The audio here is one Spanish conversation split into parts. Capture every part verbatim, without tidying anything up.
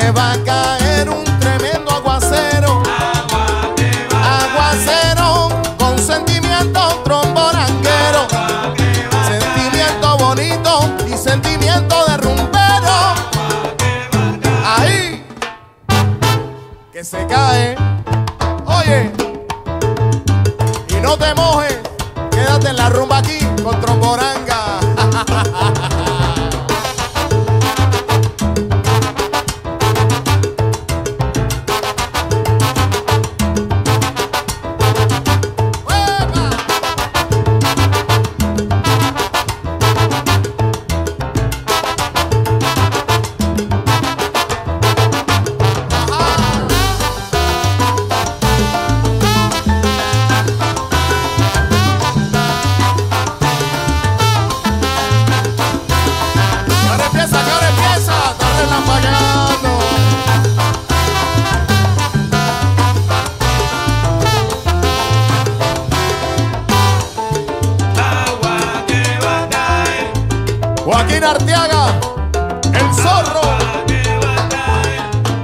que va a caer un tremendo aguacero. Agua que va a Aguacero con sentimiento tromboranguero. agua que va a Sentimiento bonito y sentimiento de rumbero. agua que va a caer. Ahí que se cae. Oye, y no te mojes, quédate en la rumba aquí con Tromboranga. Joaquín Arteaga, el zorro. Agua que va a caer.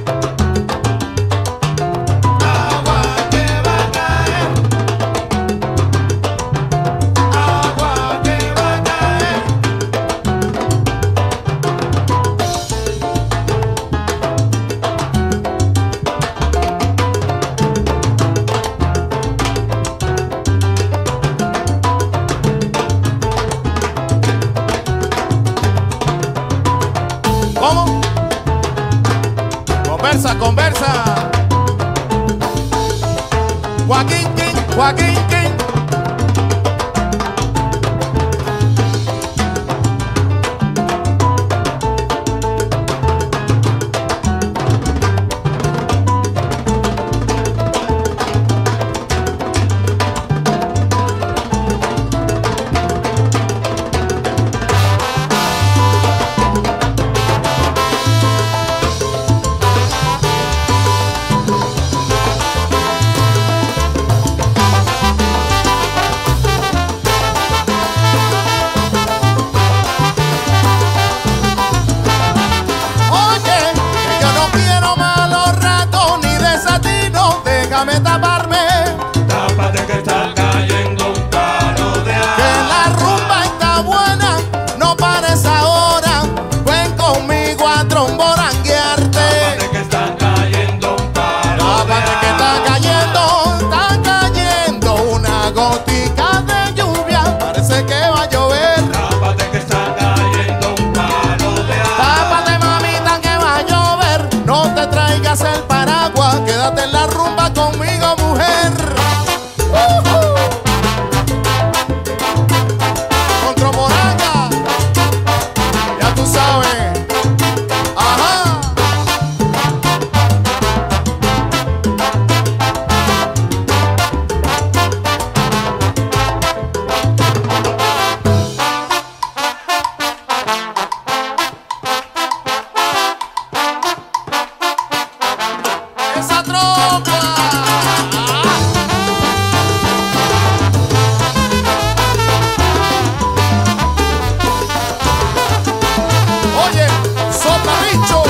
Agua que va a caer. Agua que va a caer. ¿Cómo? Conversa, conversa. Joaquín King, Joaquín King. Déjame taparme, Tápate que está cayendo un palo de agua. que la rumba está buena, no pares ahora, ven conmigo a tromboranguearte. Tápate que está cayendo un palo de Tápate que está agua. cayendo, está cayendo una gotica de lluvia, parece que va a llover. Tápate que está cayendo un palo de agua. Tápate mamita que va a llover, no te traigas el paraguas, quédate en la rumba conmigo mujer. Uh-huh. Con Tromboranga, ya tú sabes. Ajá. Esa tropa. Oye, sopla bicho.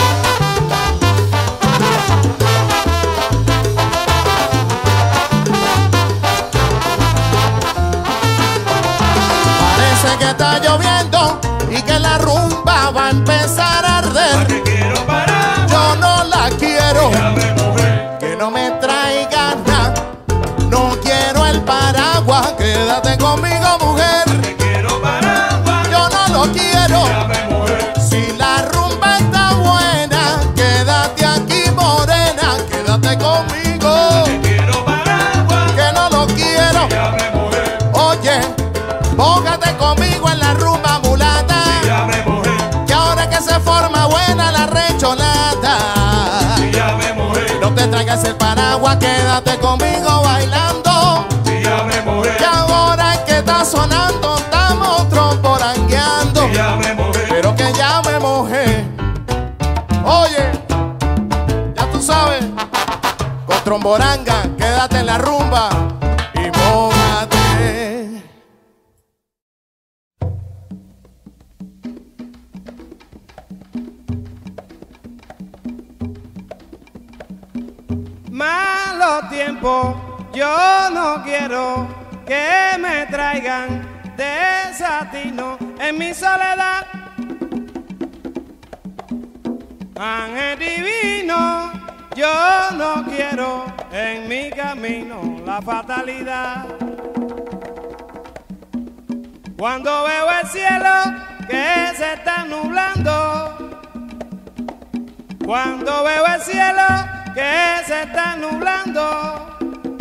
Parece que está lloviendo y que la rumba va a empezar a arder. Que quiero parar. Yo no la quiero. Llame mujer. Que no me traigas nada, no quiero el paraguas, quédate conmigo mujer, Que quiero parar. yo no lo quiero. Llame mujer. Si la rumba está buena, quédate aquí morena, quédate conmigo, Que quiero parar. que no lo quiero. Llame mujer. Oye, póngate conmigo en la rumba mulata, Llame mujer. que ahora que se forma buena la recholata. Llame mujer. No te traigas el paraguas, quédate conmigo bailando. Llame mujer. Y ahora que está sonando, estamos tromborangueando. Llame mujer. Pero que ya me mojé. Oye, ya tú sabes, con Tromboranga, quédate en la rumba y mójate. malos tiempos, yo no quiero que me traigan desatino en mi soledad. Ángel divino, yo no quiero en mi camino la fatalidad. Cuando veo el cielo que se está nublando, cuando veo el cielo que se está nublando,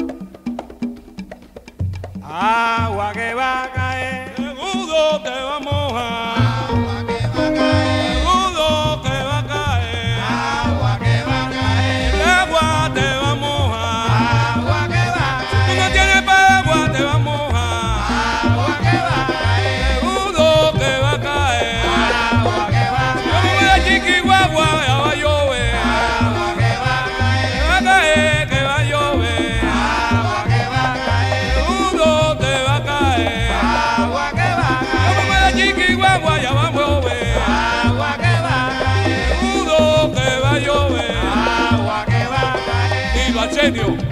agua que va a caer, seguro que va a mojar. Agua que va a caer, Seguro que va a caer. agua que va a caer, El agua te va a mojar. agua que va a Si tú no caer, tienes paraguas te va a mojar. agua que va a caer, Seguro que va a caer. agua que va a Como caer, la Chiquiguagua ya va a llover. agua que va a caer, Que va a caer, que va a llover. agua que va a caer, Seguro que va a caer. agua que va a caer, Como la Chiquiguagua ya va a llover. agua que va a caer, Seguro que va a llover. agua que va a caer. Dilo, Arsenio.